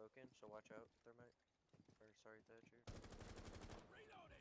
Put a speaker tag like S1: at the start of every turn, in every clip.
S1: smoking, so watch out, Thermite. Or sorry, Thatcher.
S2: Reloading.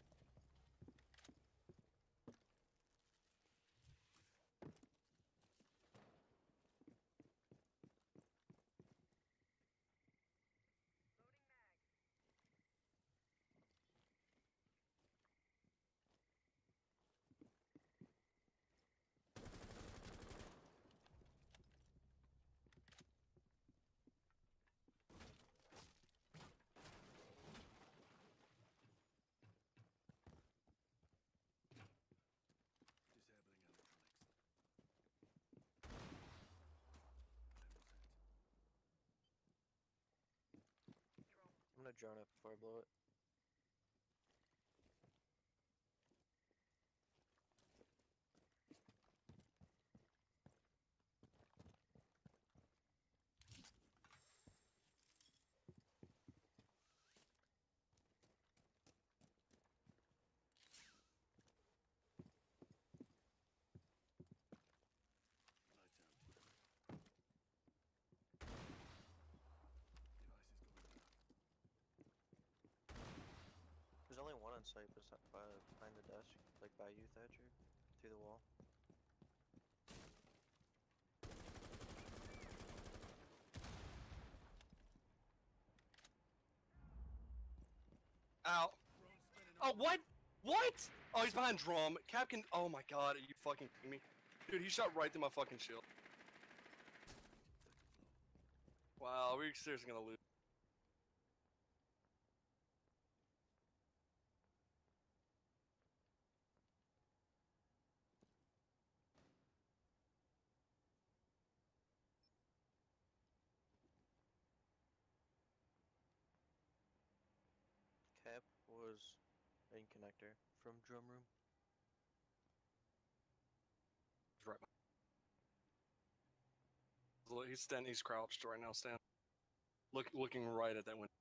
S2: Disabling electronics.
S1: I'm gonna drone it before I blow it.
S2: Lights out. Device is going down.
S1: There's only one on site behind the desk, like by you, Thatcher. Through the wall.
S3: Ow. Oh, what? What? Oh, he's behind drum. Capcan. Oh my god, are you fucking kidding me? Dude, he shot right through my fucking shield. Wow, we're seriously gonna lose.
S1: Cap was in connector from drum room.
S3: He's right. He's standing. He's crouched right now. Stand. Looking right at that window.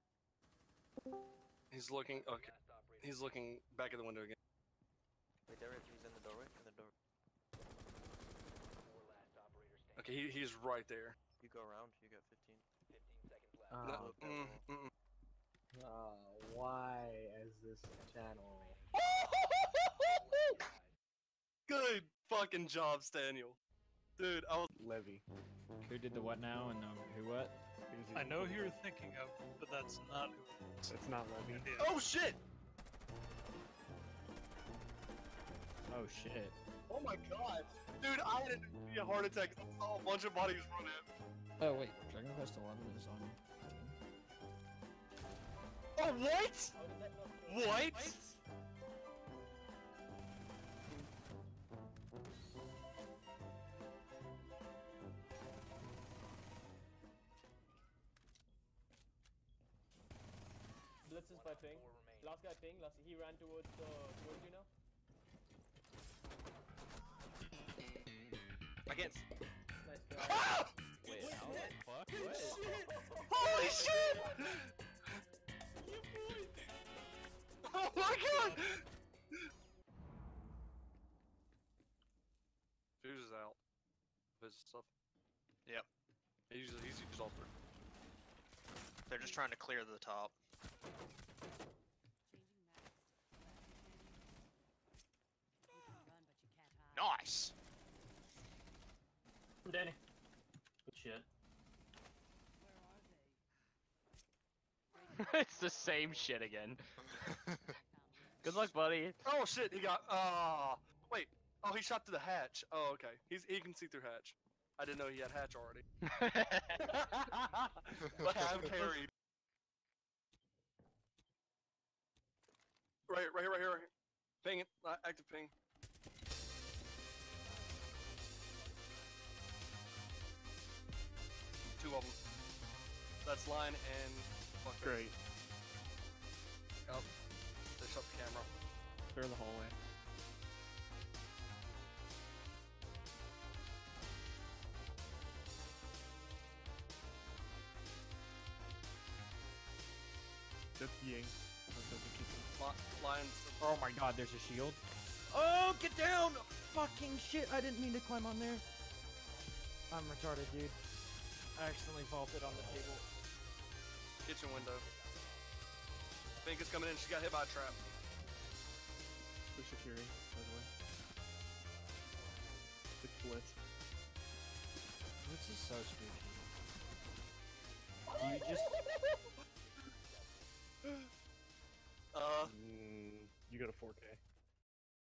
S3: He's looking. Okay. He's looking back at the window again.
S1: Wait, there he's in the doorway. In the door.
S3: Okay, he's right there.
S1: You go around. You got 15.
S4: 15 seconds left.
S3: No,
S1: that
S5: Why is this channel?
S3: Good fucking job, Staniel. Dude, I was.
S5: Levy.
S6: Who did the what now and who what?
S7: I know who you're thinking of, but that's not who it is.
S5: It's not Levy.
S7: Yeah.
S3: Oh shit!
S6: Oh shit.
S3: Oh my god, dude, I had a heart attack. I saw a bunch of bodies run in.
S6: Oh wait, Dragon Quest 11 is on.
S3: Oh what? What?
S8: Blitz is by ping. Last guy ping. He ran towards you now.
S3: I can't.
S8: Nice try.
S3: Ah!
S4: Wait, how the fuck? What?
S3: Holy shit! Oh my god! Fuse is out. His stuff.
S9: Yep.
S3: He's used all three.
S9: They're just trying to clear the top. Nice!
S8: Danny. Good shit.
S4: It's the same shit again. Good luck, buddy.
S3: Oh shit, he got wait. Oh, he shot through the hatch. Oh, okay. He can see through hatch. I didn't know he had hatch already. But I'm carried. Right here. Ping it. Active ping. Two of them. That's line and fuck.
S5: Great.
S3: Yep. They shut the camera.
S5: They're in the hallway. That's Ying.
S3: Lions.
S6: Oh my god, there's a shield. Oh, get down! Fucking shit, I didn't mean to climb on there. I'm retarded, dude. I accidentally vaulted on the table.
S3: Kitchen window. Fink is coming in. She got hit by a trap.
S5: Push security, by the way. It's blitz.
S6: This is so spooky. Do you just...
S3: Uh,
S5: You got a 4K.